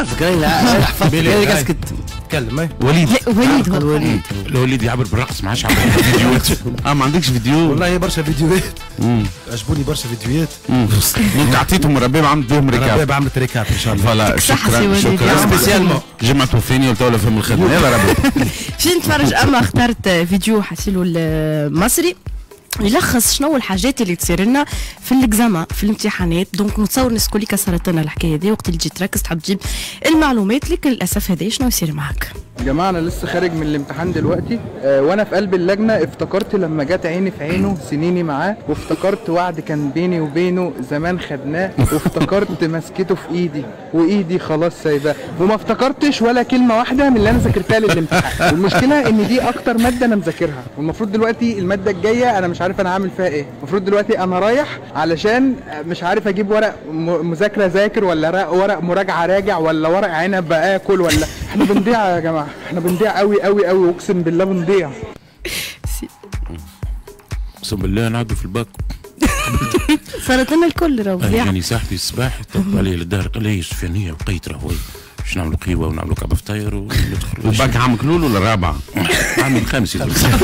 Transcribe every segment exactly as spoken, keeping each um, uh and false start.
نعرفك انا حفظت انا اسكت تكلم. وليد وليد وليد الوليد يعبر بالرقص ما عادش يعبر بالفيديوهات. اه ما عندكش فيديو؟ والله برشا فيديوهات عجبوني برشا فيديوهات. انت عطيتهم رباب عملت بهم ريكاب. رباب عملت ريكاب ان شاء الله. فوالا شكرا شكرا سبيسيالمون جمعة الثانية ولا فهم الخدمة. يلا رباب شنو نتفرج اما اخترت فيديو حسيلو المصري يلخص شنو الحاجات اللي تصير لنا في الاكزامان في الامتحانات. دونك نتصور الناس كل صارت لنا الحكايه هذه وقت اللي تجي تركز تحب تجيب المعلومات، لكن للاسف هذا شنو يصير معك. يا جماعه انا لسه خارج من الامتحان دلوقتي آه وانا في قلب اللجنه افتكرت لما جت عيني في عينه سنيني معاه، وافتكرت وعد كان بيني وبينه زمان خدناه، وافتكرت مسكته في ايدي وايدي خلاص سايباه، وما افتكرتش ولا كلمه واحده من اللي انا ذاكرتها للامتحان. والمشكله ان دي اكتر ماده انا مذاكرها، والمفروض دلوقتي الماده الجايه انا مش عارف انا عامل فيها ايه. المفروض دلوقتي انا رايح علشان مش عارف اجيب ورق مذاكره ذاكر ولا ورق مراجعه راجع ولا ورق عنب باكل ولا احنا بنضيع يا جماعه، احنا بنضيع قوي قوي قوي اقسم بالله بنضيع. اقسم بالله نعدوا في الباك. صارت لنا الكل راهو بضيعه. يعني صاحبي الصباح طب علي للدار قال لي سفيانيه وقيت راهو باش نعملوا قهوه ونعملوا كعبه فطاير وندخلوا. الباك عام كلول ولا رابعه؟ عام الخامس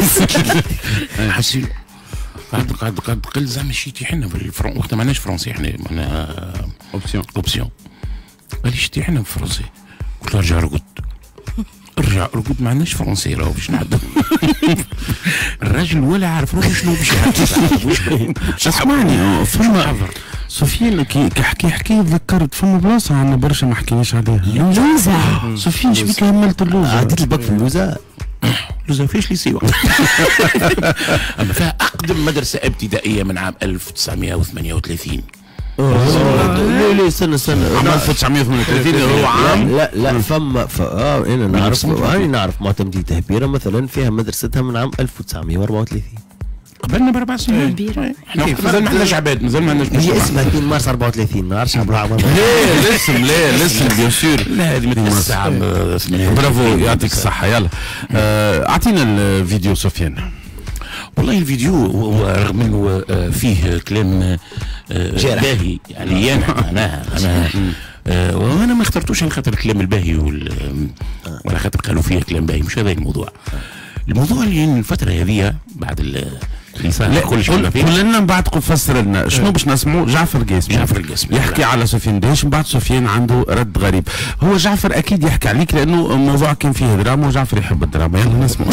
حسيت قعد قعد قعد قل زعما شيتي حنا بالفرن وقتها ما عندناش فرونسي احنا معناها اوبسيون اوبسيون. قال لي شتي حنا بالفرنسي قلت له ارجع رقد ارجع رقد ما عندناش فرونسي راهو باش نعدل. الراجل ولا عارف روحه شنو باش يحكي. اسمعني فما سفيان كي حكي حكي تذكرت فما بلاصه عندنا برشا ما حكيناش عليها. اللوزه سفيان شبيك هملت اللوزه؟ عديت الباك في اللوزه. لوزة فيش لي سيوا. اما فيها اقدم مدرسه ابتدائيه من عام ألف وتسعمائة وثمانية وثلاثين. لا لا استنى استنى عام ألف وتسعمائة وثمانية وثلاثين هو عام. لا لا فما اه انا نعرف انا نعرف معتمدية تهبيره مثلا فيها مدرستها من عام ألف وتسعمائة وأربعة وثلاثين. قبلنا باربع سنين. احنا مازال ما عندناش عباد مازال ما عندناش. هي اسمها اثنين مارس أربعة وثلاثين ما نعرفش عبر ليه الاسم ليه الاسم بيان سور. لا هذه متأسسة عام برافو يعطيك الصحة. يلا اعطينا الفيديو سفيان. والله الفيديو هو رغم انه فيه كلام باهي يعني معناها انا وانا ما اخترتوش على خاطر الكلام الباهي ولا خاطر قالوا فيه كلام باهي، مش هذا الموضوع. الموضوع اللي الفترة هذه بعد لا كل شيء قول لنا من بعد فسر لنا شنو باش نسمعوا. جعفر القاسمي جعفر القاسمي يحكي على سفيان دهش، من بعد سفيان عنده رد غريب. هو جعفر اكيد يحكي عليك لانه الموضوع كان فيه دراما وجعفر يحب الدراما. يلا نسمع.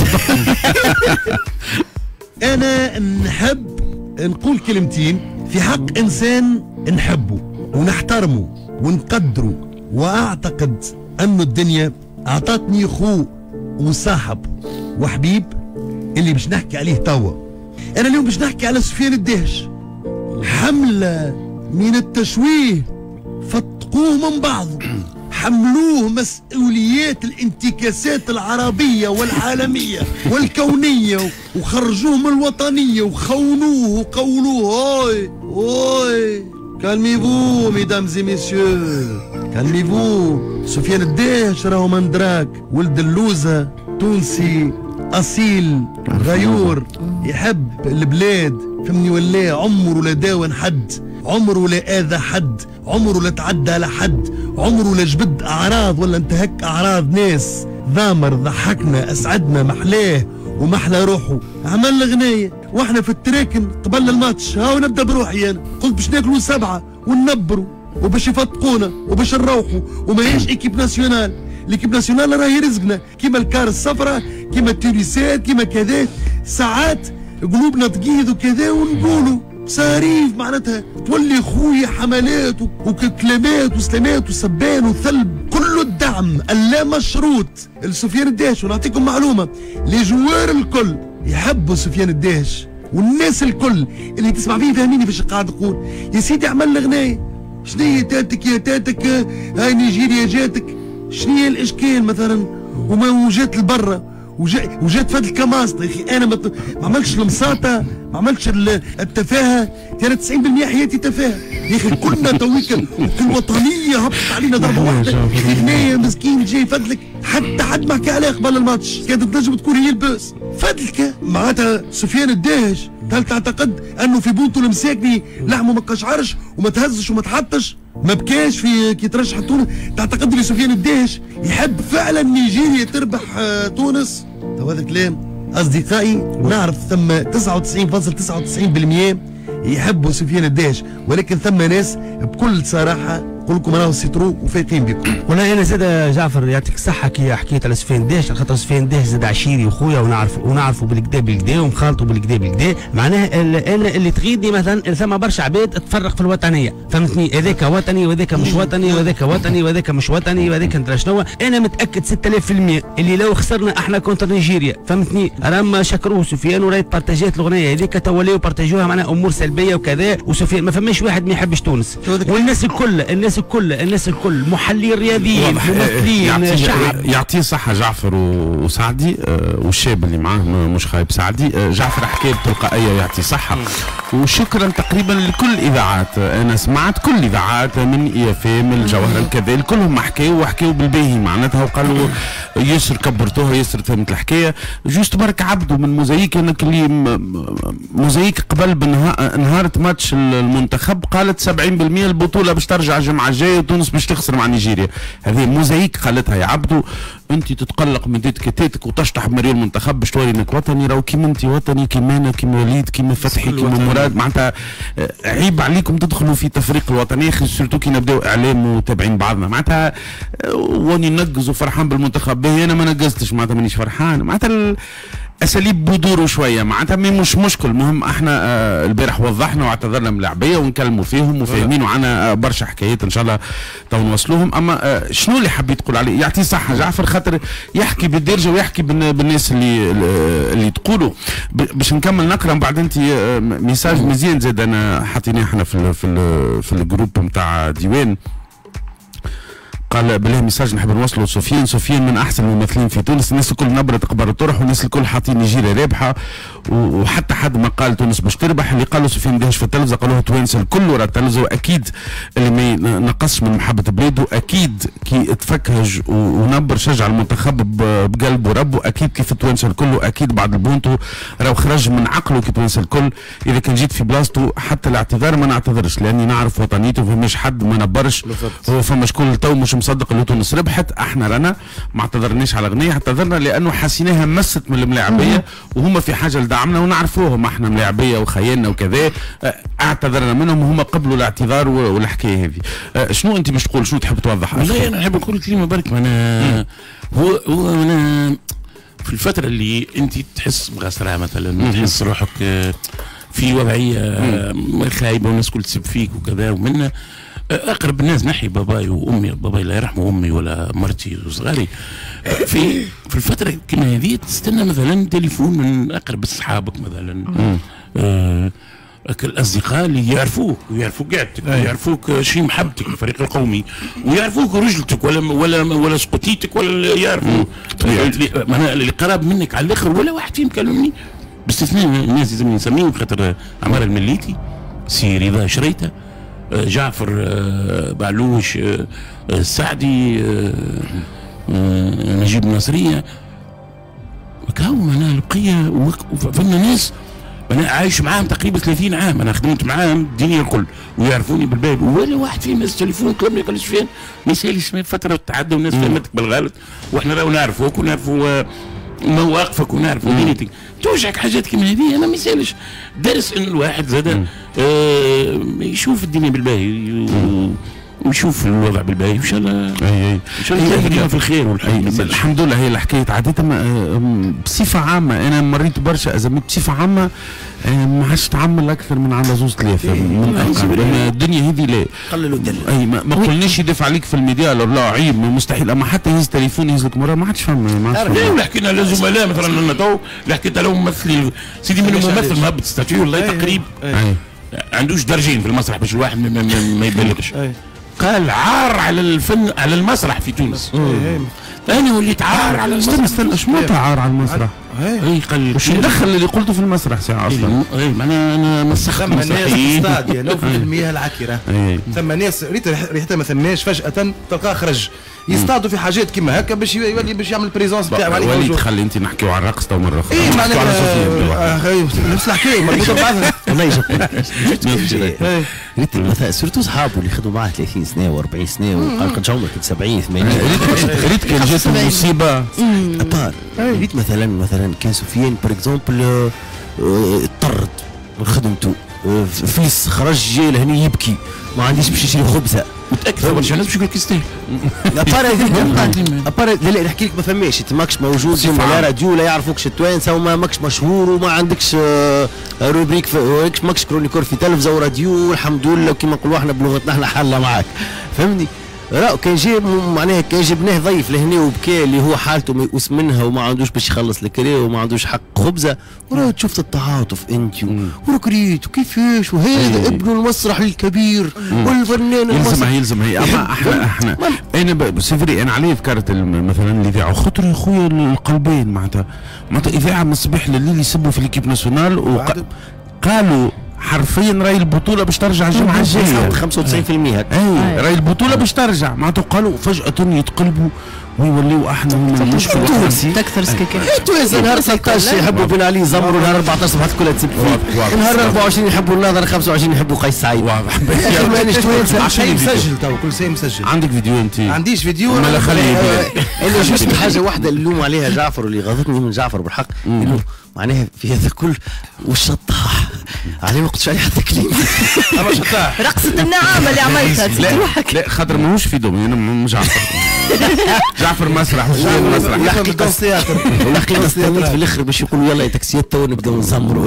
انا نحب نقول كلمتين في حق انسان نحبه ونحترمه ونقدره، واعتقد ان الدنيا اعطتني خو وصاحب وحبيب اللي باش نحكي عليه توا. انا اليوم باش نحكي على سفيان الدهش. حملة من التشويه فتقوه من بعضه، حملوه مسؤوليات الانتكاسات العربية والعالمية والكونية وخرجوه من الوطنية وخونوه وقولوه اوي اوي كالميفو ميدامز ميسيو كالميفو. سفيان الدهش راهو مندراك ولد اللوزة تونسي أصيل غيور يحب البلاد فهمني ولا عمره لا داون حد، عمره لا آذى حد، عمره لا تعدى على حد، عمره لا جبد أعراض ولا انتهك أعراض ناس. ذامر ضحكنا أسعدنا محلاه ومحلى روحه. عمل غناية واحنا في التراكن قبل الماتش هاو نبدا بروحي انا قلت باش ناكلوا سبعة وننبروا وباش يفطقونا وباش نروحوا وما هيش ايكيب ناسيونال. ليكيب ناسيونال راهي رزقنا كيما الكار الصفراء كيما التونسيات كيما كذا. ساعات قلوبنا تقيد وكذا ونقولوا صاريف معناتها تولي خويا حملات وكلمات وسلامات وسبان وثلب كله الدعم اللا مشروط لسفيان الدهش. ونعطيكم معلومه لي جوار الكل يحبوا سفيان الدهش والناس الكل اللي تسمع فيه فاهميني فاش قاعد نقول. يا سيدي عمل غنايه شنو هي تاتك يا تاتك هاي نيجيريا جاتك شنو هي الاشكال مثلا وما وجات لبرا وجا وجات فهاد الكماسطه. يا اخي انا ما عملتش المساطه ما عملتش التفاهه. انا تسعين بالمئة حياتي تفاهه يا اخي. كنا تويكا الوطنيه هبطت علينا ضربه واحده. غنايه مسكين جاي فدلك حتى حد ما حكى عليها قبل الماتش كانت تنجم تكون هي الباس. فدلك معناتها سفيان الدهش هل تعتقد انه في بونتو المساكني لحمه ما قشعرش وما تهزش وما تحطش ما بكاش في كي ترشح تونس؟ تعتقد اللي سفيان الدهش يحب فعلا نيجيريا تربح آه تونس؟ تو هذا كلام اصدقائي نعرف ثم تسعة وتسعين فاصلة تسعة وتسعين بالمئة يحبوا سفيان الدهش، ولكن ثم ناس بكل صراحه نقول لكم راهو سيترو وفايقين بكم. والله انا زاد جعفر يعطيك الصحه كي حكيت على سفيان الدهش، على خاطر سفيان الدهش زاد عشيري وخويا ونعرفه ونعرفه بالكدا بالكدا ومخالطه بالكدا بالكدا، معناه انا اللي تغيدني مثلا ثم برشا عباد تفرق في الوطنيه، فهمتني؟ هذاك وطني وهذاك مش وطني وهذاك وطني وهذاك مش وطني وهذاك ندري شنو، انا متاكد ستة آلاف بالمئة اللي لو خسرنا احنا كونتر نيجيريا، فهمتني؟ راهم شكروه سفيان وراهي بارتاجات الاغنيه هذيك توليوا بارتاجوها معناها امور سلبيه وكذا، وسفيان ما فماش واحد ما يحبش تونس، والناس الكل الناس الكل الناس الكل محللين رياضيين ممثلين شعب. يعطيه صحه جعفر وسعدي آه والشاب اللي معاه مش خايب سعدي. آه جعفر حكى بتلقائيه يعطيه صحه، وشكرا تقريبا لكل الاذاعات. انا سمعت كل الاذاعات من اي اف ام الجوهره الكذا كلهم حكاوا وحكاوا بالباهي معناتها، وقالوا ياسر كبرتوها ياسر فهمت الحكايه. جوست برك عبدوا من موزايك انك اللي موزايك قبل بنهار ماتش المنتخب قالت سبعين بالمئة البطوله باش ترجع الجمعه الجايه وتونس باش تخسر مع نيجيريا. هذه موزايك قالتها يا عبدو. انت تتقلق من ديتكتاتك وتشطح بمريال المنتخب باش توري انك وطني، راهو كيما انت وطني كيما انا كيما وليد كيما فتحي كيما مراد، معناتها عيب عليكم تدخلوا في تفريق الوطنيه سيرتو كي نبداو اعلام وتابعين بعضنا، معناتها واني نقز وفرحان بالمنتخب باهي انا ما نقزتش معناتها مانيش فرحان، معناتها اساليب بدوروا شويه معناتها مش مشكل. المهم احنا آه البارح وضحنا واعتذرنا من اللاعبيه ونكلموا فيهم وفاهمين وعنا آه برشا حكايات ان شاء الله تو نوصلوهم. اما آه شنو اللي حبيت تقول عليه؟ يعطيه صحه جعفر خاطر يحكي بالدرجه ويحكي بالناس اللي اللي تقولوا. باش نكمل نقرا من بعد انت آه ميساج مزيان زاد انا حاطيناه احنا في ال في ال في الجروب نتاع ديوان. قال بالله ميساج نحب نوصله لسفيان. سفيان من احسن الممثلين في تونس، الناس الكل نبره تقبل الطرح والناس الكل حاطين نيجيريا رابحه، وحتى حد ما قال تونس باش تربح. اللي قالوا سفيان دهش في التلفزه قالوه توانسه الكل ورا التلفزه، واكيد اللي ما نقصش من محبه بلاده اكيد كي تفكهج ونبر شجع المنتخب بقلبه وربه، اكيد كيف التوانسه الكل، واكيد بعد البونتو راهو خرج من عقله كي التوانسه الكل. اذا كان جيت في بلاصتو حتى الاعتذار ما نعتذرش لاني نعرف وطنيته، فماش حد ما نبرش، هو فما شكون تو مش مصدق اللي تونس ربحت. احنا رانا ما اعتذرناش على غنيه، اعتذرنا لانه حسيناها مست من الملاعبيه وهم في حاجه لدعمنا ونعرفوهم احنا ملاعبيه وخيالنا وكذا، اعتذرنا منهم وهم قبلوا الاعتذار والحكايه هذه. شنو انت باش تقول؟ شنو تحب توضح؟ والله انا نحب نقول كلمه برك معناها هو هو أنا في الفتره اللي انت تحس بغسرها مثلا تحس روحك في وضعيه خايبه والناس كل تسب فيك وكذا، ومنا اقرب الناس نحي باباي وامي، باباي الله يرحمه امي ولا مرتي وصغاري، في في الفتره كما هذه تستنى مثلا تليفون من اقرب اصحابك مثلا، آه الاصدقاء اللي يعرفوك ويعرفوك قعدتك ويعرفوك شي محبتك الفريق القومي ويعرفوك رجلتك ولا ولا ولا سقوطيتك ولا يعرفوا اللي قراب منك على الاخر، ولا واحد فيهم كلمني باستثناء الناس اللي نسميهم خاطر عمار المليتي، سي رضا شريته، جعفر بعلوش، السعدي، نجيب النصريه، كاو معناها البقيه فما ناس انا عايش معاهم تقريبا ثلاثين عام، انا خدمت معاهم الدنيا الكل ويعرفوني بالباب، ولا واحد فيهم هز التليفون كلمني قال لي سفيان ما يسالش فتره تعدى والناس فهمتك بالغلط واحنا راهو نعرفوك ونعرفوا مواقفك ونعرفوا دنيتك، توجعك حاجات كيما هذه انا ما يسالش درس ان الواحد زاد آه يشوف الدنيا بالباهي ويشوف الوضع بالباهي ان شاء الله. اي اي ان شاء الله تلقى في الخير والحمد الحمد لله. هي الحكايه عادة بصفه عامه انا مريت برشا ازمات بصفه عامه ما عادش تعمل اكثر من على زوز ثلاثه من الاقل، الدنيا هذه لا قللوا الدنيا. اي ما, ما قلناش يدافع عليك في الميديا لا عيب مستحيل، اما حتى يهز تليفون يهز لك مره ما عادش فما. لا ولا حكينا على زملاء مثلا انا تو لا حكيت على ممثلين سيدي منهم ممثل مهبط ستاتيو والله تقريب عندوش درجين في المسرح باش الواحد ما يبلغش، قال عار على الفن على المسرح في تونس. انا وليت عار على المسرح. استنى استنى اش معناتها عار على المسرح؟ اي قال وش ندخل اللي قلته في المسرح ساعه اصلا؟ اي معناها انا مسخت ثم ناس في استاد يلوف في المياه العكره، ثم ناس ريت ريحتها ما ثماش فجاه تلقاه خرج يصطادوا في حاجات كيما هكا باش يولي باش يعمل بريزونس نتاعو عليه وليد موجود. خلي انت نحكيو على الرقص تو مره اخرى. اي نحكيو معناتها على صوفيا آه، نفس الحكايه مربوطه ببعضها. والله يجب ريت مثلا سورتو صحابه اللي خدوا معاه ثلاثين سنه وأربعين سنه وقال قد عمرك سبعين ثمانين. ريت كان جات مصيبه ابار ريت مثلا مثلا كان سفيان بار اكزومبل اضطرد من خدمته، فلس خرج جاي لهنا يبكي ما عنديش باش يشري خبزه. متاكد برشا ناس باش يقول لك يستاهل. ابار ابار لا لا نحكي لك ما فماش انت ماكش موجود ولا راديو ولا يعرفوكش التوانسه وما ماكش مشهور وما عندكش روبريك ماكش كرونيكور في تلفزه وراديو والحمد لله كيما نقولوا احنا بلغتنا احنا حله معاك فهمني. راه كان جاب معناها كان جبناه ضيف لهنا وبكى اللي هو حالته ميؤوس منها وما عندوش باش يخلص الكريه وما عندوش حق خبزه، وراه شفت التعاطف انت وركريت وكيفاش وهذا ابن المسرح الكبير والفنان يلزمها يلزمها هي. اما احنا احنا انا سيفري انا علي فكرت مثلا الاذاعه خاطر يا خويا القلبين معناتها معناتها اذاعه من الصباح لليل يسبوا في ليكيب ناسيونال وقالوا حرفيا راي البطوله باش ترجع الجمعه الجايه خمسة وتسعين بالمئة. اي راي البطوله باش ترجع معناتها قالوا فجاه يتقلبوا ويوليو احنا من المشكله تكثر سكيكه التوانسه نهار ثلاثة عشر يحبوا بن علي زمروا، نهار أربعة عشر صبحت كلها تسب فيه، نهار أربعة وعشرين يحبوا الناظر، خمسة وعشرين يحبوا قيس سعيد. واضح مانيش توانسه شيء مسجل تو كل شيء مسجل. عندك فيديو انت؟ ما عنديش فيديو انا خليه انا جوست حاجه واحده اللي نلوم عليها جعفر واللي غضبني من جعفر بالحق انه معناها في هذا الكل والشطاح عليه ما قلتش عليه حتى كلمه. اما شطاح رقصة النعامة اللي عملتها تسيب روحك. لا خاطر ماهوش في دومي انا مش جعفر جعفر مسرح مسرح الحقيقه والحقيقه استنيت في الاخر باش يقولوا يلا يا تاكسيات تو نبداو نزمروا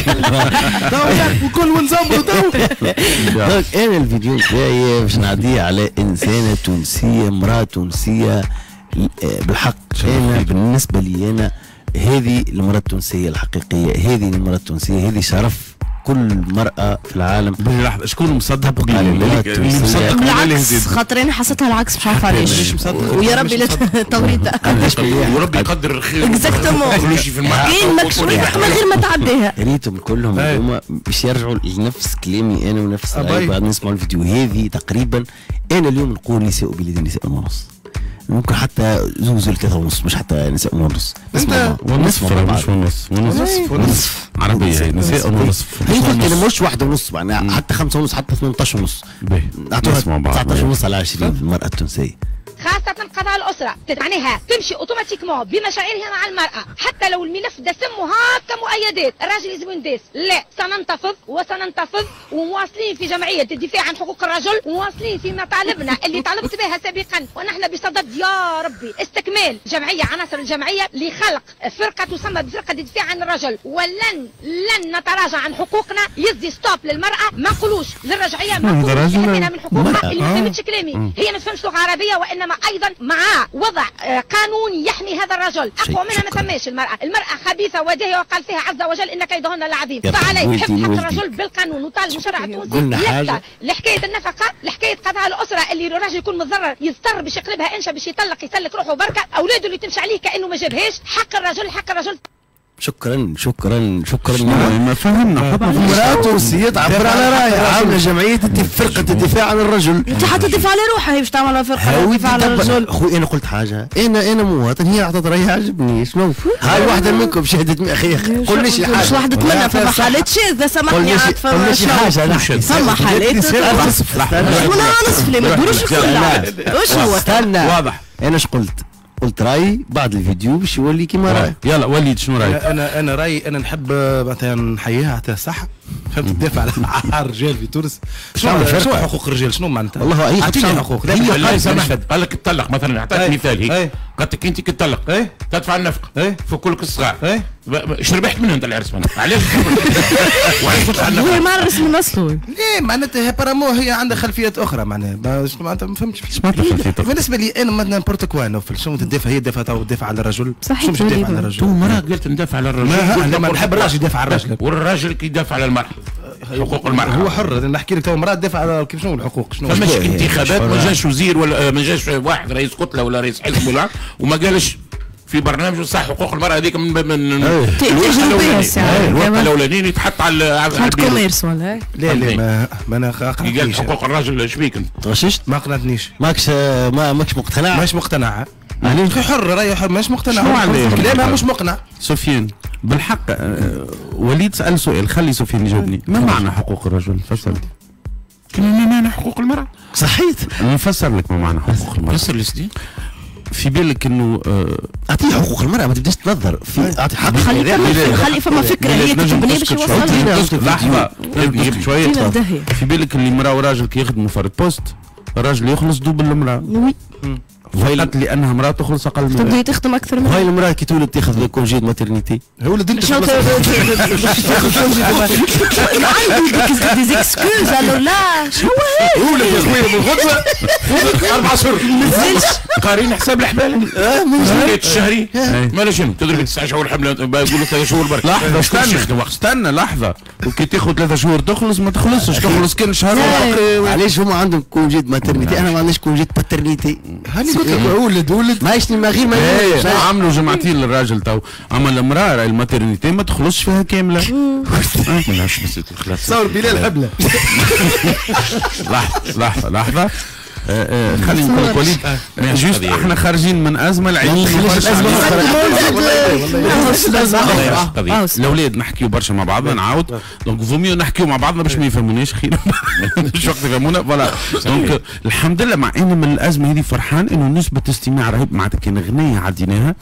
وكل ونزمروا تو. دونك انا الفيديو نتاعي باش نعديه على انسانه تونسيه، امراه تونسيه بالحق. انا بالنسبه لي انا هذه المراه التونسيه الحقيقيه، هذه المراه التونسيه، هذه شرف كل مرأة في العالم. لحظة شكون مصدق اللي مصدق بالعكس خاطر انا حسيتها العكس مش عارفه علاش. ويا ربي لا توريد وربي يقدر الخير اكزاكتومون كاين مكشوف من غير ما تعديها. ريتهم كلهم هما باش يرجعوا لنفس كلامي انا ونفس رأيي بعد نسمعوا الفيديو. هذه تقريبا انا اليوم نقول نساء بلاد نساء ونص، ممكن حتى زوز ثلاثة ونص مش حتى نساء ونص. نسمع ونصف مش ونص ونصف ونصف عربية هي نساء ونصف. هي قلت انا مش واحدة ونص معناها حتى خمسة ونص حتى ثمانية عشر ونص. نعطوها تسعة عشر ونص على عشرين المرأة التونسية. خاصة قضاء الأسرة معناها تمشي اوتوماتيكمون بمشاعرها مع المرأة، حتى لو الملف دسم هكا مؤيدات الراجل لازم ينداس. لا سننتفض وسننتفض ومواصلين في جمعية الدفاع عن حقوق الرجل، ومواصلين في مطالبنا اللي طالبت بها سابقا ونحن بصدد يا ربي استكمال جمعية عناصر الجمعية لخلق فرقة تسمى بفرقة الدفاع عن الرجل، ولن لن نتراجع عن حقوقنا. يزي ستوب للمرأة، ما نقولوش للرجعية، ما نقولوش يحمينا من حقوقها. اللي ما فهمتش كلامي هي ما تفهمش لغة عربية، وإنما ايضا مع وضع قانون يحمي هذا الرجل. اقوى منها ما ثماش. المراه المراه خبيثه وداهيه وقال فيها عز وجل ان كيدهن العظيم. فعليه حفظ حق الرجل بالقانون وطالب الشرع التونسي يقطع لحكايه النفقه، لحكايه قضاء الاسره اللي الراجل يكون متضرر يضطر باش يقلبها انشا باش يطلق يسلك روحه بركه، اولاده اللي تمشي عليه كانه ما جابهاش. حق الرجل حق الرجل. شكرا شكرا شكرا. ما فهمنا امرأة تونسية تعبر على رايها، عاملة جمعية فرقة الدفاع عن الرجل. انت حتدفع على روحها، هي باش تعمل فرقة الدفاع عن الرجل. اخوي انا قلت حاجة، انا انا مواطن، هي اعطت رايها عجبني. شنو؟ هاي واحدة منكم شهدت اخي قولنيش حاجة. مش واحدة منا فما حالات شاذة سامحني عاد فما شي حاجة. فما حالات وانا نصف لي ما تدوروش الكل. واش هو؟ استنى واضح. انا اش قلت؟ قلت رايي بعد الفيديو باش يولي كيما رايي. يلا وليد شنو رايك؟ انا انا رايي انا نحب مثلا نحييها حتى الصحه، فهمت تدافع على الرجال في تونس. شنو شنو حقوق الرجال شنو معناتها؟ والله هي اعطيني حقوق. قال لك تطلق مثلا، اعطيك مثال هيك قالت لك انت كتطلق تدفع النفقه فوق لك الصغار. ايش ربحت منه انت العرس منه؟ علاش؟ هو ما عرس من اصله. ليه معناتها بارامو هي عندها خلفيات اخرى معناها معناتها ما فهمتش. بالنسبه لي انا مثلا نبورت كوا نوفل شنو تدافع؟ هي تدافع تدافع على الرجل. صحيح شنو تدافع على الرجل؟ تو مراه قالت ندافع على الرجل. ما نحب الراجل يدافع على الرجل والراجل كيدافع على المراه. حقوق المرأة هو حر. نحكي لك تو مرأة تدافع على كيف شنو الحقوق شنو فماش انتخابات ما جاش وزير ولا ما جاش واحد رئيس كتله ولا رئيس حزب ولا وما قالش في برنامج صح حقوق المراه هذيك من من تجربيه الاولانيين يتحط على على كوميرس ولا لا لا ما ما انا قال حقوق الراجل ايش بيك انت؟ غششت؟ ما قنعتنيش. ماكش ما ماكش مقتنع؟ ماش مقتنع. عليه حر رايه حر ماش مقتنع. لا ما مش مقنع. سفيان بالحق وليد سأل سؤال خلي سفيان يجاوبني. ما معنى حقوق الرجل؟ فسر لي. ما معنى حقوق المرأة؟ صحيت. نفسر لك ما معنى حقوق المرأة. فسر لي سيدي. في بالك انه اعطيه حقوق المرأة ما تبداش تنظر في اعطي حق خلي خلي فما فكرة هي تبني باش يوصل لحظة شوية في بالك اللي مرأة وراجل كي يخدموا في البوست الراجل يخلص دوبل المرأة. وي. فقط لانها مرأة تخلص اقل منها. تبدا تخدم اكثر منها. هاي المرأة كي تولد تاخذ كونجي ماترنيتي. هو ولد انت شنو عندي دي زيكسكوز الو لا شنو هي؟ ولد يا خويا من غدوة اربع شهور ما نزلش قارين حساب الحبال. اه من الشهري مالا شنو تدرك تسع شهور حملة يقولوا ثلاث شهور برك. لحظة استنى استنى لحظة وكي تاخذ ثلاث شهور تخلص ما تخلصش تخلص كان شهر. علاش هما عندهم كونجي ماترنيتي انا ما عنديش كونجي باترنيتي. هاني قلت لك ولد ولد ماهيش ما غير ما عملوا جماعتين للراجل تو اما المراه الماترنيتي ما تخلصش فيها كامله. ماهيش بس خلاص صور بلال حبله. لحظه لحظه لحظه خلينا نقول لك وليد جوست احنا خارجين من ازمه العينين الاولاد نحكيو برشا مع بعضنا نعاود دونك فوميو نحكيو مع بعضنا باش ما يفهموناش خير مش وقت يفهمونا فوالا دونك الحمد لله مع ان من الازمه هذه فرحان انه نسبه استماع رهيب معناتها كان اغنيه عديناها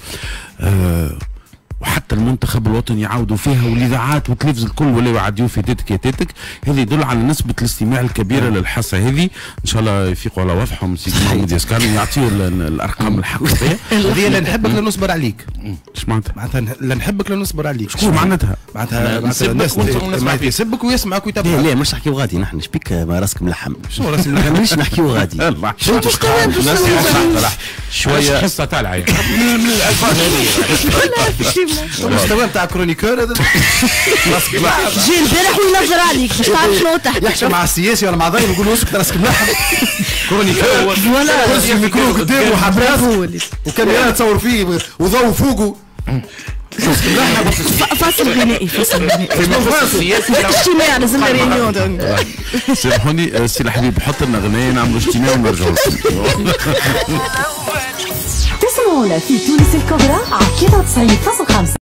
وحتى المنتخب الوطني يعاودوا فيها والاذاعات والتلفز الكل ولاو يعديوا في تيتك يا تيتك. هذا يدل على نسبه الاستماع الكبيره للحصه هذه. ان شاء الله يفيقوا على وضعهم سيدي محمد ياسكان ويعطيوا الارقام الحقيقيه. هذه لا نحبك لا نصبر عليك. ايش معناتها؟ معناتها لا نحبك لا نصبر عليك. شكون معناتها؟ معناتها الناس يسبك ويسمعك ويتابعك. لا لا مش نحكيو غادي نحن شبيك ما راسك ملحم. شنو راسك ملحم؟ مانيش نحكيو غادي. شنو انتوا قوام شويه حصه تاع العيال من الالفاظ هذه المستوى نتاع كرونيكور هذا. جي البارح وينظر عليك باش تعرف شنو تحكي. يحكي مع السياسي ولا مع ضيف يقول له اسكت راسك ملحم. كرونيكور ولا كرسي الميكرو قدامه وحباس وكاميرا تصور فيه وضوء فوقه. فاصل غنائي فاصل غنائي اجتماع لازم ريونيون. سامحوني سي الحبيب حط لنا غنايه نعملوا اجتماع ونرجعوا. تسمعونا في تونس الكبرى على تسعين فاصلة خمسة.